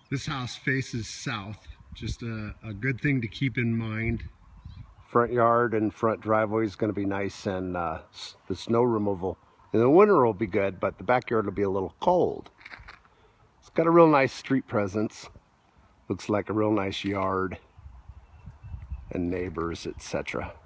This house faces south, just a good thing to keep in mind. Front yard and front driveway is going to be nice, and the snow removal in the winter will be good, but the backyard will be a little cold. It's got a real nice street presence. Looks like a real nice yard and neighbors, etc.